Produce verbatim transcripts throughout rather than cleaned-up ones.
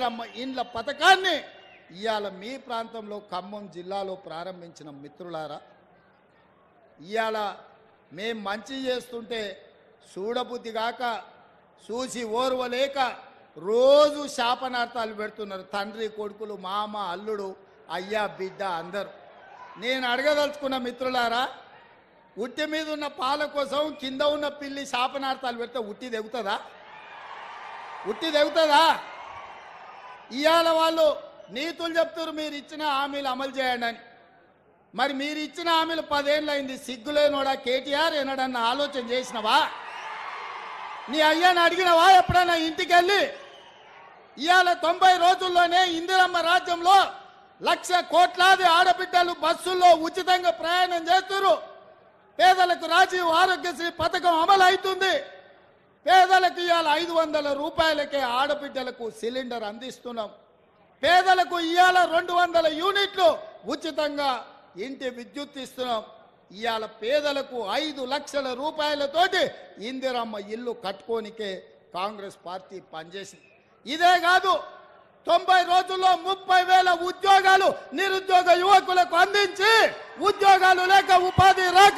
ఇందిరమ్మ ఇండ్ల పథకాన్ని ఇవాళ మీ ప్రాంతంలో ఖమ్మం జిల్లాలో ప్రారంభించిన మిత్రులారా, ఇవాళ మేం మంచి చేస్తుంటే చూడబుద్ధి కాక చూసి ఓర్వలేక రోజు శాపనార్థాలు పెడుతున్నారు తండ్రి కొడుకులు, మామ, అల్లుడు, అయ్యా, బిడ్డ అందరూ. నేను అడగదలుచుకున్న మిత్రులారా, ఉట్టి మీద ఉన్న పాల కోసం కింద ఉన్న పిల్లి శాపనార్థాలు పెడితే ఉట్టి తెగుతుందా? ఉట్టి తెగుతుందా? ఇవాళ వాళ్ళు నీతులు చెప్తారు మీరు ఇచ్చిన హామీలు అమలు చేయండి అని. మరి మీరు ఇచ్చిన హామీలు పదేళ్ళు అయింది, సిగ్గులేనోడా కేటీఆర్ ఏనాడన్నా ఆలోచన చేసినవా? నీ అయ్యాన్ని అడిగినవా ఎప్పుడన్నా ఇంటికి వెళ్ళి? ఇవాళ తొంభై రోజుల్లోనే ఇందిరమ్మ రాజ్యంలో లక్ష కోట్లాది ఆడబిడ్డలు బస్సుల్లో ఉచితంగా ప్రయాణం చేస్తున్నారు. పేదలకు రాజీవ్ ఆరోగ్యశ్రీ పథకం అమలు అవుతుంది. పేదలకు ఇవాళ ఐదు వందల రూపాయలకే ఆడబిడ్డలకు సిలిండర్ అందిస్తున్నాం. పేదలకు ఇవాళ రెండు వందల యూనిట్లు ఉచితంగా ఇంటి విద్యుత్ ఇస్తున్నాం. ఇవాళ పేదలకు ఐదు లక్షల రూపాయలతోటి ఇందిరమ్మ ఇల్లు కట్టుకోనికే కాంగ్రెస్ పార్టీ పనిచేసింది. ఇదే కాదు, తొంభై రోజుల్లో ముప్పై వేల ఉద్యోగాలు నిరుద్యోగ యువకులకు అందించి ఉద్యోగాలు లేక ఉపాధి రాక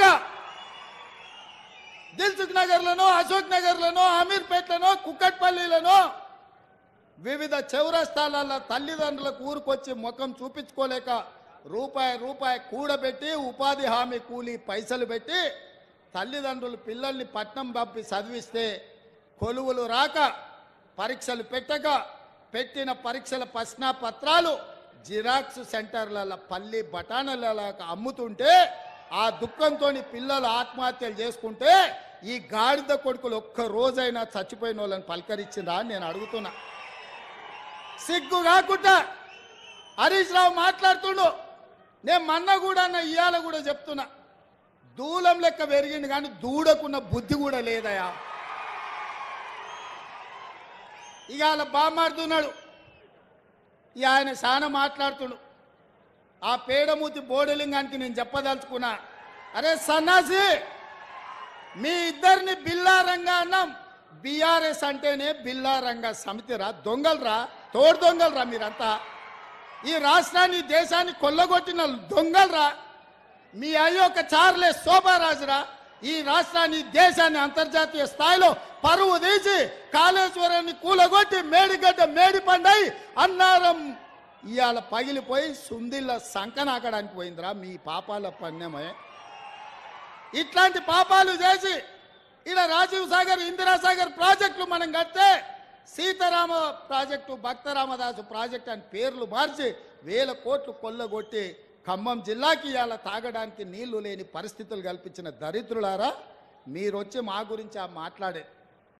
దిల్సుఖ్ నగర్లను, అశోక్ నగర్లను, అమీర్పేట్లను, కుక్కట్పల్లిలను వివిధ చౌరస్తాలలో తల్లిదండ్రులకు ఊరుకొచ్చి ముఖం చూపించుకోలేక రూపాయి రూపాయి కూడబెట్టి ఉపాధి హామీ కూలి పైసలు పెట్టి తల్లిదండ్రులు పిల్లల్ని పట్నం పంపి చదివిస్తే కొలువులు రాక పరీక్షలు పెట్టక పెట్టిన పరీక్షల ప్రశ్న పత్రాలు జిరాక్స్ సెంటర్లలో పల్లి బఠానీలలో అమ్ముతుంటే ఆ దుఃఖంతో పిల్లలు ఆత్మహత్యలు చేసుకుంటే ఈ గాడిద కొడుకులు ఒక్క రోజైనా చచ్చిపోయిన వాళ్ళని పలకరించిందా అని నేను అడుగుతున్నా. సిగ్గు కాకుండా హరీష్ రావు మాట్లాడుతుండు. నేను మొన్న కూడా అన్న ఇవాళ కూడా చెప్తున్నా, దూలం లెక్క పెరిగింది కానీ దూడకున్న బుద్ధి కూడా లేదయా. ఇక అలా బామాడుతున్నాడు, ఇక ఆయన చాలా మాట్లాడుతుడు. ఆ పేడమూతి బోడలింగానికి నేను చెప్పదలుచుకున్నా, అరే సన్నాసి, మీ ఇద్దరిని బిల్లారంగా అన్నాం. బీఆర్ఎస్ అంటేనే బిల్లారంగా సమితిరా, దొంగలరా, తోడు దొంగలరా మీరంతా. ఈ రాష్ట్రాన్ని దేశాన్ని కొల్లగొట్టిన దొంగలరా. మీ అయ్యొక్క చార్లే శోభారాజురా. ఈ రాష్ట్రాన్ని దేశాన్ని అంతర్జాతీయ స్థాయిలో పరువు తీసి కాళేశ్వరాన్ని కూలగొట్టి మేడిగడ్డ మేడిపండై అన్నారం ఇవాళ పగిలిపోయి సుందిళ్ళ సంకనాకడానికి పోయిందిరా మీ పాపాల పన్నెమే. ఇట్లాంటి పాపాలు చేసి ఇలా రాజీవ్ సాగర్, ఇందిరాసాగర్ ప్రాజెక్టులు మనం కడితే సీతారామ ప్రాజెక్టు, భక్తరామదాసు ప్రాజెక్టు అని పేర్లు మార్చి వేల కోట్లు కొల్లగొట్టి ఖమ్మం జిల్లాకి ఇవాళ తాగడానికి నీళ్లు లేని పరిస్థితులు కల్పించిన దరిద్రులారా, మీరు వచ్చి మా గురించి మాట్లాడే